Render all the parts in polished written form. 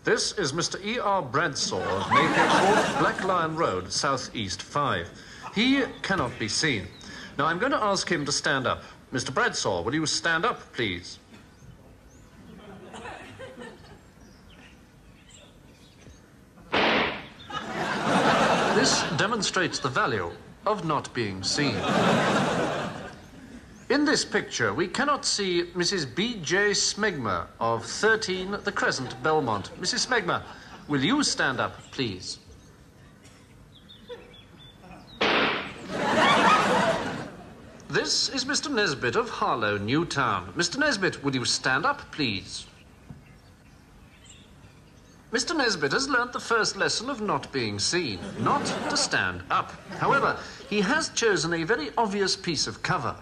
This is Mr. E.R. Bradshaw of Mayfair Court, Black Lion Road, South-East 5. He cannot be seen. Now, I'm going to ask him to stand up. Mr. Bradshaw, will you stand up, please? This demonstrates the value of not being seen. In this picture, we cannot see Mrs. B.J. Smegma of 13 The Crescent, Belmont. Mrs. Smegma, will you stand up, please? This is Mr. Nesbit of Harlow, Newtown. Mr. Nesbit, will you stand up, please? Mr. Nesbit has learnt the first lesson of not being seen, not to stand up. However, he has chosen a very obvious piece of cover.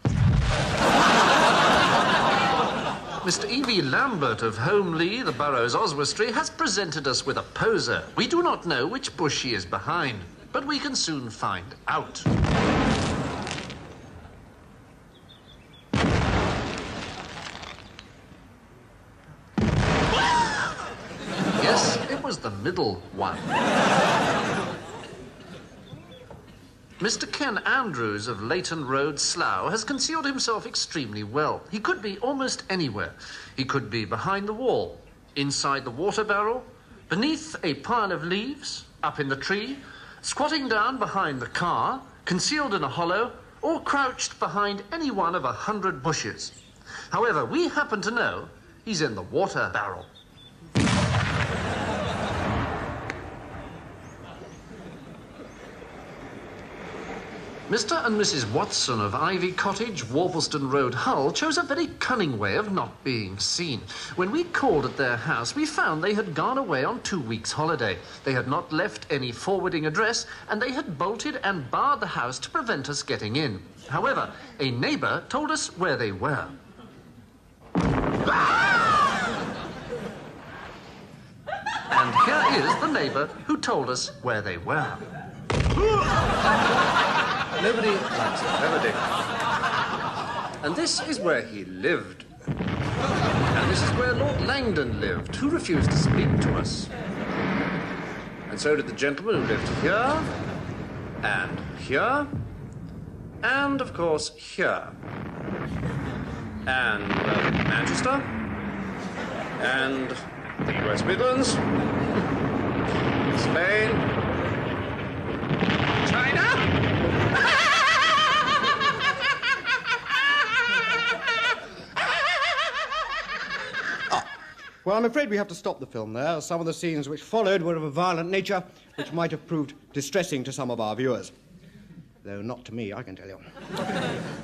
Mr. E.V. Lambert of Holmley, the borough's Oswestry, has presented us with a poser. We do not know which bush he is behind, but we can soon find out. Yes, it was the middle one. Mr. Ken Andrews of Leighton Road, Slough, has concealed himself extremely well. He could be almost anywhere. He could be behind the wall, inside the water barrel, beneath a pile of leaves, up in the tree, squatting down behind the car, concealed in a hollow, or crouched behind any one of 100 bushes. However, we happen to know he's in the water barrel. Mr. and Mrs. Watson of Ivy Cottage, Warbleston Road, Hull, chose a very cunning way of not being seen. When we called at their house, we found they had gone away on 2 weeks' holiday. They had not left any forwarding address, and they had bolted and barred the house to prevent us getting in. However, a neighbour told us where they were. And here is the neighbour who told us where they were. Nobody likes it, never did. And this is where he lived. And this is where Lord Langdon lived, who refused to speak to us. And so did the gentleman who lived here, and here, and, of course, here. And Manchester, and the US Midlands, Spain, China. Well, I'm afraid we have to stop the film there. Some of the scenes which followed were of a violent nature, which might have proved distressing to some of our viewers. Though not to me, I can tell you.